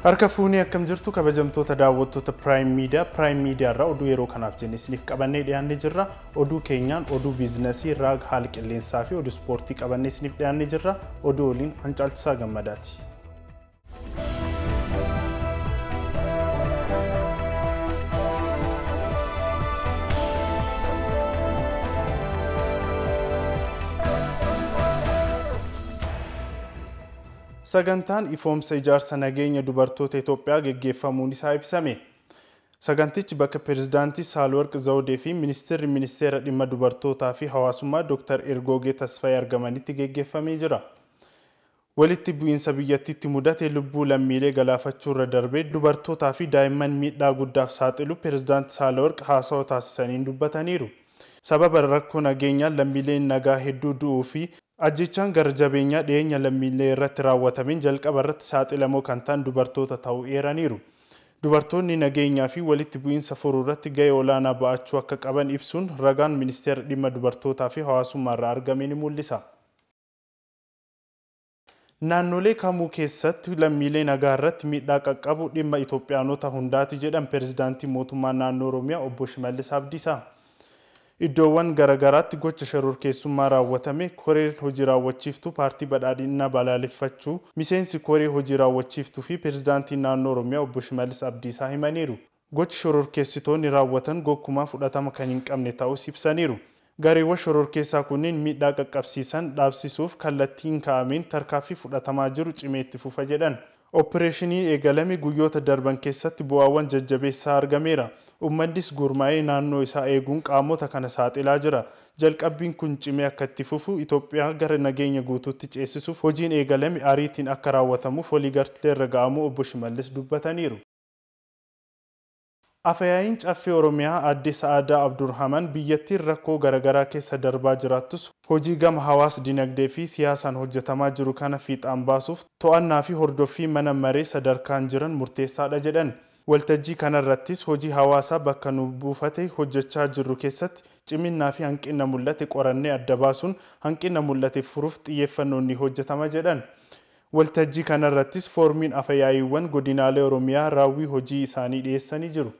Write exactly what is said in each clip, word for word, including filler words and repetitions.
Harka fuunii akkam jirtu kabajamtoota daawwattoota Prime Media Prime Media irraa oduu yeroo kanaaf jenne isiniif qabannee dhiyaannee jirra. Oduu keenyaan oduu biizinasii, raag haala qilleensaa fi oduu ispoortii qabannee isiniif dhiyaannee jirra. Oduu waliin Hancaalchisaa Gammadaati. Sagantaan ifoomsa ijaarsa nageenya dubartoota Itoophiyaa geggeeffamuun isaa ibsame. Sagantichi bakka Pireezidaantii Saahilewarq Zawudee fi Ministeerri Ministeera Dhimma Dubartootaa fi Hawaasummaa Dooktar Ergoogee Tasfaayee argamanitti geggeeffamee jira. Walitti bu'iinsa biyyattiitti mudate lubbuu lammiilee galaafachuu irra darbee dubartootaa fi daa'imman miidhaa guddaaf saaxilu Pireezidaantii Saahilewarq haasawaa taasisaniin dubbataniiru. Sababa rakkoo nageenyaan lammiileen nagaa hedduu du'uu fi ajjechaan gara jabeenyaa dhiyeenya lammiilee irratti raawwatameen jalqaba irratti saaxilamoo kan ta'an dubartoota ta'uu eeraniiru. Dubartoonni nageenyaa fi walitti bu'iinsa furuu irratti gahee olaanaa ba'achuu akka qaban ibsuun ragaan Ministeera Dhimma Dubartootaa fi Hawaasummaa irraa argame ni mul'isa. Naannolee kamuu keessatti lammiilee nagaa irratti miidhaa qaqqabu dhimma Itoophiyaanota hundaati jedhan Pireezidaantii Mootummaa Naannoo Oromiyaa Obbo Shimallis Abdiisaa. Iddoowwan garagaraatti gocha shororkeessummaa raawwatame koreen hojii raawwachiiftuu paartii badhaadhinaa balaaleffachuu miseensi koree hojii raawwachiiftuu fi Pireezidaantii Naannoo Oromiyaa Obbo Shimallis Abdiisaa himaniiru. Gochi shororkeessitoonni raawwatan gonkumaa fudhatama kan hin qabne ta'us ibsaniiru. Gareewwan shororkeessaa kunneen miidhaa qaqqabsiisan dhaabsisuuf kallattiin kaa'ameen tarkaanfii fudhatamaa jiru cimee itti fufa jedhan. Opereeshiniin eegalame guyyoota darban keessatti bu'aawwan jajjabeessaa argameera. Uummannis gurmaa'ee naannoo isaa eeguun qaamota kana saaxilaa jira. Jalqabbiin kun cimee akka itti fufu Itoophiyaa gara nageenya guutuutti ceesisuuf hojiin eegalame ariitiin akka raawwatamuuf waliigaltee irra ga'amuu Obbo Shimallis dubbataniiru. Afayaayin Caffee Oromiyaa Aadde Sa'aadaa Abdurrahman biyyattiin rakkoo garagaraa keessa darbaa jiraattus hojii gama hawaas dinagdee fi siyaasaan hojjetamaa jiru kana fiixaan baasuuf to'annaa fi hordoffii mana maree sadarkaan jiran murteessaadha jedhan. Waltajjii kanarrattis hojii hawaasaa bakka nu buufate hojjechaa jirru keessatti ciminnaa fi hanqina mul'ate qorannee adda baasuun hanqina mul'ate furuuf xiyyeeffannoon ni hojjetama jedhan. Waltajjii kanarrattis foormiin afayaayiiwwan godinaalee Oromiyaa raawwii hojii isaanii dhiyeessanii jiru.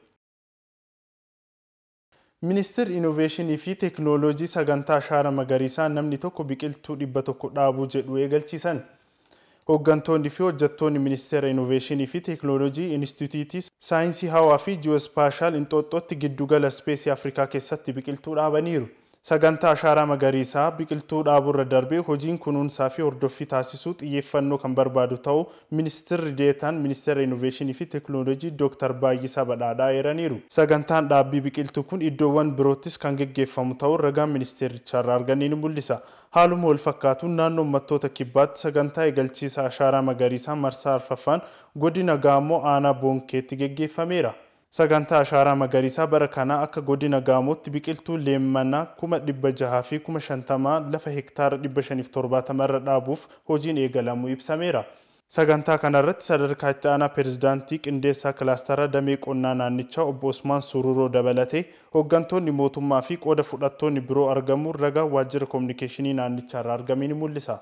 Ministeerri Innoveeshinii fi Teekinooloojii sagantaa Ashaara Magariisaa namni tokko biqiltuu dhibba tokko dhaabuu jedhu eegalchiisan. Hooggantoonni fi hojjettoonni Ministeera Innoveeshinii fi Teekinooloojii Inistituutii Saayinsii Hawaa fi Ji'oospaashaal Inxooxxootti giddugala Ispeesii Afrikaa keessatti biqiltuu dhaabaniiru. Sagantaa Ashaara Magariisaa biqiltuu dhaaburra darbee hojiin kunuunsaa fi hordoffii taasisuu xiyyeeffannoo kan barbaadu ta'uu Ministeerri Deetaan Ministeera Innoveeshinii fi Teekinooloojii Dooktar Baayyisaa Badhaadhaa eeraniiru. Sagantaan dhaabbii biqiltuu kun iddoowwan biroottis kan geggeeffamu ta'uu ragaan ministeerichaa irraa arganii ni mul'isa. Haaluma wal fakkaatuun naannoo uummattoota kibbaatti sagantaa eegalchiisa Ashaara Magariisaa marsaa arfaffaan godina Gaamoo aanaa Boonkeetti geggeeffameera. Sagantaa Ashaara Magariisaa bara kanaa akka godina Gaamootti biqiltuu leemmanaa kuma dhibba jahaa fi kuma shantamaa lafa hektaara dhibba shaniif torbaatama irra dhaabuuf hojiin eegalamuu ibsameera. Sagantaa kanarratti sadarkaa itti aanaa Pireezidaantii Qindeessaa Kilaastara Damee Qonnaa Naannichaa Obbo Usmaan Sururoo dabalatee hooggantoonni mootummaa fi qooda fudhattoonni biroo argamuun ragaa waajjira koominikeeshinii naannichaa irraa argame ni mul'isa.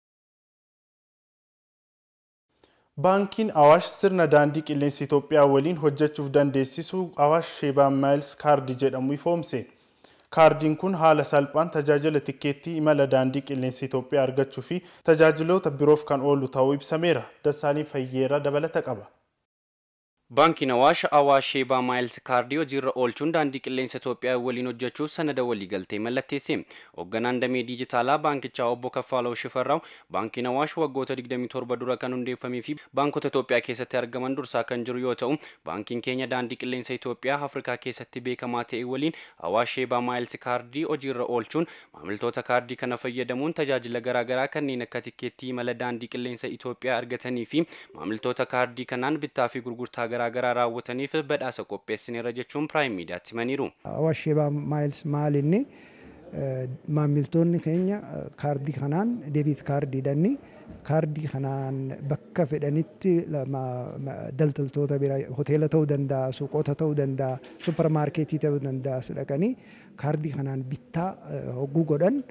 Baankiin Awaash sirna daandii qilleensa Itoophiyaa waliin hojjechuuf dandeessisu Awaash Sheebaa Maayils kaardii jedhamu ifoomse. Kaardiin kun haala salphaan tajaajila tikeettii imala daandii qilleensa Itoophiyaa argachuu fi tajaajiloota biroof kan oolu ta'uu ibsameera. Dassaalii Fayyeeraa dabalata qaba. Baankiin Awaash Awaash Sheebaa Maayils kaardii hojiirra oolchuun daandii qilleensa Itoophiyaa waliin hojjechuuf sanada waliigaltee mallatteesse. Hoogganaan damee diijitaalaa baankichaa Obbo Kaffaaloo Shifarraaw baankiin Awaash waggoota digdamii torba dura kan hundeeffamee fi baankota Itoophiyaa keessatti argaman dursaa kan jiru yoo ta'u, baankiin keenya daandii qilleensa Itoophiyaa Afrikaa keessatti beekamaa ta'e waliin Awaash Sheebaa Maayils kaardii hojiirra oolchuun maamiltoota kaardii kana fayyadamuun tajaajila garaagaraa kanneen akka tikeettii imala daandii qilleensa Itoophiyaa argatanii fi maamiltoota kaardii kanaan bittaa fi gurgurtaa garaagaraa raawwataniif badhaasa qopheessineera jechuun Prime Mediaatti himaniiru. Awaash Sheebaa Maayils maal inni maamiltoonni keenya kaardii kanaan deebit kaardii dhanni kaardii kanaan bakka fedhanitti daldaltoota bira hoteela ta'uu danda'a, suuqota ta'uu danda'a, supermarketii ta'uu danda'a dhaqanii kaardii kanaan bittaa hogguu godhan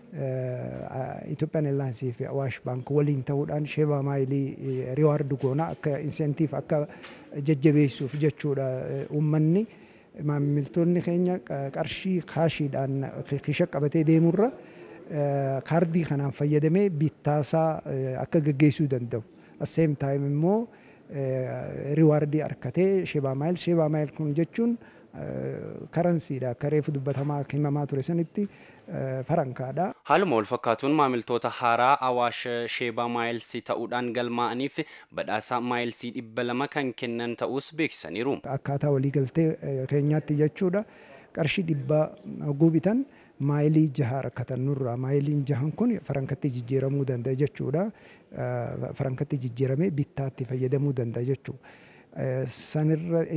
Ethiopian Airlines fi Awash Bank waliin ta'uudhaan Sheba Maayilii riwaard goona akka insentif akka jajjabeessuuf jechuudha uummanni maamiltoonni keenya qarshii kaashiidhaan kisha qabatee deemurra kaardii kanaan fayyadamee bittaasaa akka gaggeessuu danda'u. At same time immoo riwaardii arkatee Sheba Maayil Sheba Maayil kun jechuun karansiidha akka reefu dubbatamaa himamaa ture sanitti farankaadha. Haaluma wal fakkaatuun maamiltoota haaraa Awaash Sheba Maayilsii ta'uudhaan galmaa'aniif badhaasa Maayilsii dhibba lama kan kennan ta'us beeksisaniiru. Akkaataa waliigaltee keenyaatti jechuudha qarshii dhibba gubitan maayilii jaha rakkatan nurraa maayiliin jahan kun farankatti jijjiiramuu danda'a jechuudha. Farankatti jijjiiramee bittaatti fayyadamuu danda'a jechuudha. Sanirra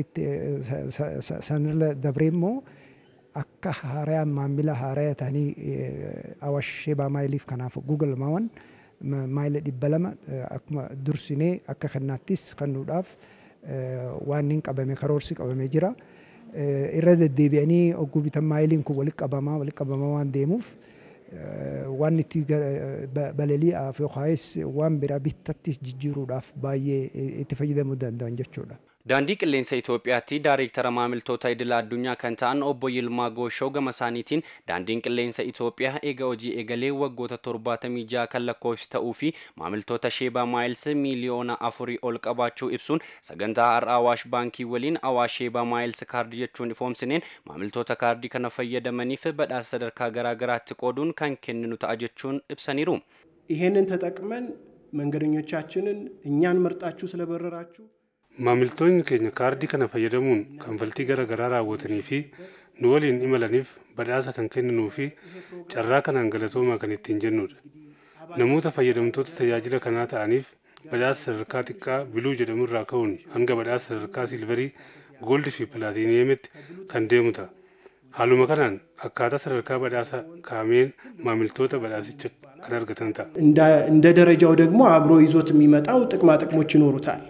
sanirra dabree immoo akka haaraa maamila haaraa ta'anii Awaash Sheba Maayiliif kanaaf Google Mawan maayila dhibba lama akkuma dursinee akka kannaattis kennuudhaaf waan hin qabame karoorsi qabamee jira. Irra deddeebi'anii ogguu bitan maayiliin kun walitti qabamaa walitti qabamaa waan deemuuf waan itti balali'aaf yookaas waan biraa bittattis jijjiiruudhaaf baay'ee itti fayyadamuu danda'an jechuudha. Daandii qilleensa Itoophiyaatti Daayireektara maamiltoota idil addunyaa kan ta'an obbo Yilmaa Gooshoo gama isaaniitiin daandiin qilleensa Itoophiyaa eega hojii eegalee waggoota torbaatamii jaha kan lakkoofsi ta'uu fi maamiltoota Sheba Maayils miiliyoona afurii ol qabaachuu ibsuun sagantaa har'a Awaash Baankii waliin Awaash Sheba Maayils kaardii jechuun ifoomsineen maamiltoota kaardii kana fayyadamaniif badhaasa sadarkaa garaa garaatti qooduun kan kenninu ta'a jechuun ibsaniiru. ይሄንን ተጠቅመን መንገደኞቻችንን እኛን መርጣችሁ ስለበረራችሁ maamiltoonni keenya kaardii kana fayyadamuun kanfaltii garaa garaa raawwatanii fi nu waliin imalaniif badhaasa kan kennanuu fi carraa kanaan galatoomaa kan ittiin jennudha. Namoota fayyadamtoota tajaajila kanaa ta'aniif badhaasa sadarkaa xiqqaa biluu jedhamurraa ka'uun hanga badhaasa sadarkaa silvarii, gooldi fi pilaatiiniyeemitti kan deemu ta'a. Haaluma kanaan akkaataa sadarkaa badhaasa kaameen maamiltoota badhaasicha kan argatan ta'a. እንደ ደረጃው ደግሞ አብሮ ይዞት የሚመጣው ጥቅማ ጥቅሞች ይኖሩታል.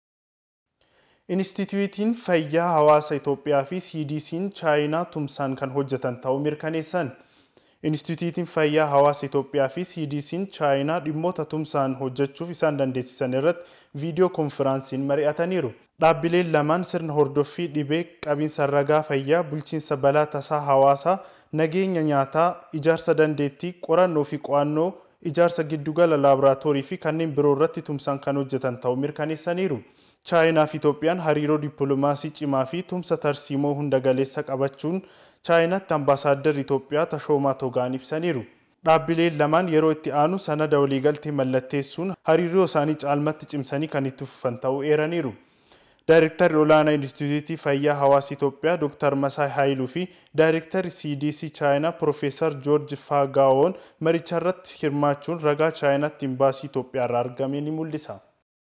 Instituutiin fayyaa hawaasa Itoophiyaa fi C D C'n Chaayinaa tumsaan kan hojjetan ta'uu mirkaneessan. Instituutiin fayyaa hawaasa Itoophiyaa fi C D C'n Chaayinaa dhimmoota tumsaan hojjechuuf isaan dandeessisan irratti viidiyoo konfiraansiin mari'ataniiru. Dhaabbileen lamaan sirna hordoffii dhibee qabiinsa ragaa fayyaa bulchiinsa balaa tasaa hawaasaa nageenya nyaataa ijaarsa dandeettii qorannoo fi qo'annoo ijaarsa giddugala laaboraatoorii fi kanneen biroo irratti tumsaan kan hojjetan ta'uu mirkaneessaniiru. Chaayinaa fi Itoophiyaan hariiroo dippiloomaasii cimaa fi tumsa tarsiimoo hunda galeessa qabachuun Chaayinaatti ambaasaaddar Itoophiyaa Tashoomaa Togaan ibsaniiru. Dhaabbileen lamaan yeroo itti aanu sanada waliigaltee mallatteessuun hariiroo isaanii caalmatti cimsanii kan itti fufan ta'uu eeraniiru. Daayirektarri olaanaa Instituutii Fayyaa Hawaasa Itoophiyaa Dr. Masaay Haayiluu fi Daayirektarri C D C Chaayinaa Profeesar Joorji Faagaawoon maricharratti hirmaachuun ragaa Chaayinaatti imbaasii Itoophiyaa irraa argame ni mul'isa.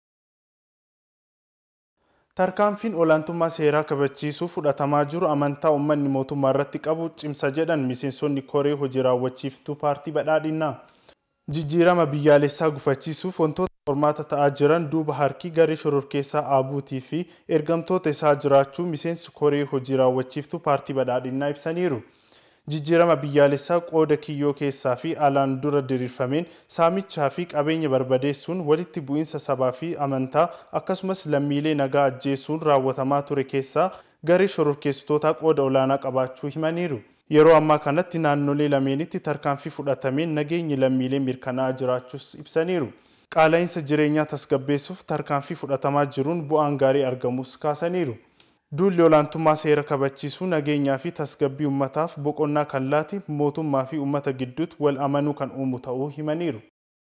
Tarkaanfiin olaantummaa seeraa kabachiisuu fudhatamaa jiru amantaa uummanni mootummaa irratti qabu cimsa jedhan miseensonni koree hojii raawwachiiftuu paartii badhaadhinaa. Jijjiirama biyyaalessaa gufachiisuuf wantoota qormaata ta'aa jiran duuba harki garee shororkeessaa Aabuutii fi ergamtoota isaa jiraachuu miseensi koree hojii raawwachiiftuu paartii badhaadhinaa ibsaniiru. Jijjiirama biyyaalessaa qooda kiyyoo keessaa fi alaan dura diriirfameen saamichaa fi qabeenya barbadeessuun walitti bu'iinsa sabaa fi amantaa akkasumas lammiilee nagaa ajjeesuun raawwatamaa ture keessaa garee shororkeessitootaa qooda olaanaa qabaachuu himaniiru. Yeroo ammaa kanatti naannolee lameenitti tarkaanfii fudhatameen nageenyi lammiilee mirkanaa'aa jiraachuus ibsaniiru. Qaala'insa jireenyaa tasgabbeessuuf tarkaanfii fudhatamaa jiruun bu'aan gaarii argamus kaasaniiru. Duulli olaantummaa seera kabachiisuu nageenyaa fi tasgabbii uummataaf boqonnaa kan laati mootummaa fi uummata gidduutti wal amanuu kan uumu ta'uu himaniiru.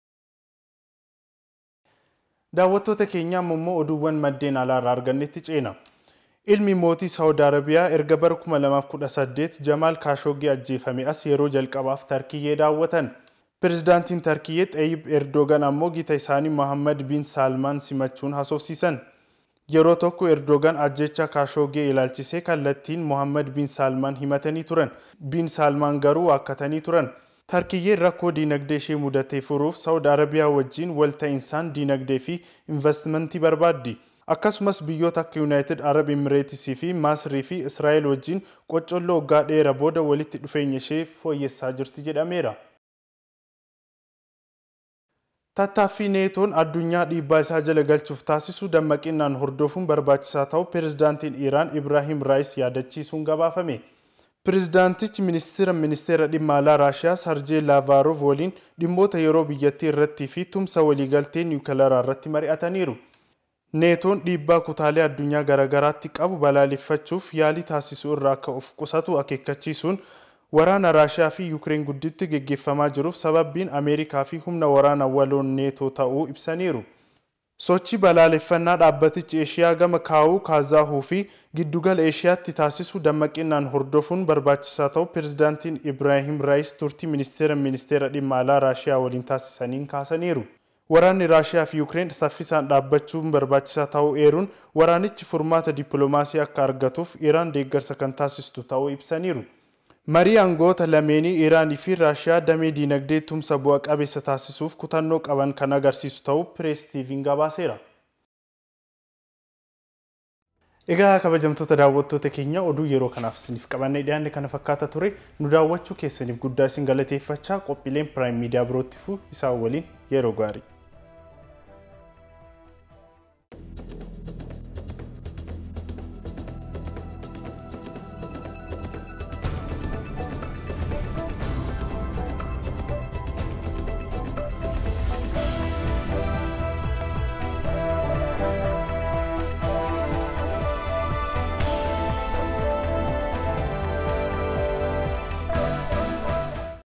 Daawwattoota keenyaa immoo oduuwwan maddeen alaarraa argannetti ceena. Ilmi mootii Saawud Arabiyaa erga bara kuma lamaaf kudha saddeet Jamaal Kaashoogii ajjeefame as yeroo jalqabaaf Tarkiyyee daawwatan. Pirezidaantiin Tarkiyyee Xayyib Erdogan ammoo gita isaanii Mohammed bin Salmaan simachuun haasofsiisan. Yeroo tokko Erdogan ajjecha Kaashoogii ilaalchisee kallattiin Mohammed bin Salmaan himatanii turan. Bin Salmaan garuu akkatanii turan. Tarkiyyeen rakkoo diinagdee ishee mudatee furuuf Saawud Arabiyaa wajjin walta'insaan diinagdee fi investimentii barbaaddi. Akkasumas biyyoota akka United Arab Emirates fi Masrii fi Israa'el wajjin qocolloo waggaa dheeraa booda walitti dhufeenya ishee fooyyessaa jirti jedhameera. Tattaaffii neetoon addunyaa dhiibbaa isaa jala galchuuf taasisu dammaqinaan hordofuun barbaachisaa ta'u pirezidaantiin Iraan Ibrahim Raa'is yaadachiisuun gabaafame. Pirezidaantichi ministeera ministeera dhimma alaa Raashiyaa Sarjee Laavarov waliin dhimmoota yeroo biyyattii irratti fi tumsa waliigaltee niwukileeraa irratti mari'ataniiru. Neetoon dhiibbaa kutaalee addunyaa garaagaraatti qabu balaaleffachuuf yaalii taasisuu irraa akka of qusatu akeekkachiisuun waraana Raashiyaa fi Yuukireen gidduutti geggeeffamaa jiruuf sababbiin Ameerikaa fi humna waraana waloon neetoo ta'uu ibsaniiru. Sochii balaaleffannaa dhaabbatichi Eeshiyaa gama kaa'uu Kaazahuu fi giddugala Eeshiyaatti taasisu dammaqinaan hordofuun barbaachisaa ta'u pirezidaantiin Ibrahim Raa'is turtii ministeera ministeera dhimma alaa Raashiyaa waliin taasisaniin kaasaniiru. Waraanni Raashiyaa fi Yuukireen saffisaan dhaabbachuun barbaachisaa ta'uu eeruun waraanichi furmaata dippiloomaasii akka argatuuf Iraan deeggarsa kan taasistu ta'uu ibsaniiru. Marii aangoota lameenii Iraanii fi Raashiyaa damee diinagdee tumsa bu'a qabeessa taasisuuf kutannoo qaban kan agarsiisu ta'uu Pirees tiiviin gabaaseera. Egaa kabajamtoota daawwattoota keenya oduu yeroo kanaaf isiniif qabannee dhiyaanne kana fakkaata ture. Nu daawwachuu keessaniif guddaa isin galateeffachaa qophiileen Prime Media birootti fu isaa waliin yeroo gaarii.